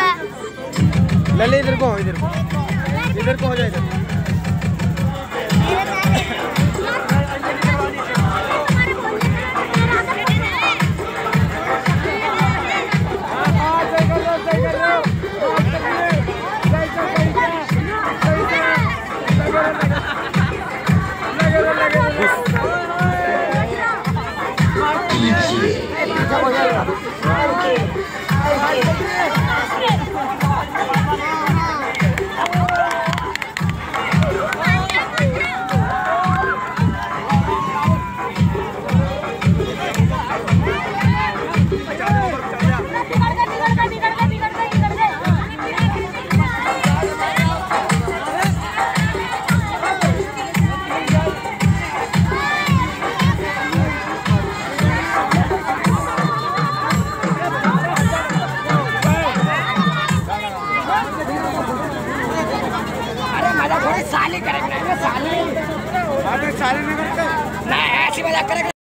ले इधर को हो जाए इधर। साली करेंगे साली नहीं करते, ऐसी मजाक करेंगे।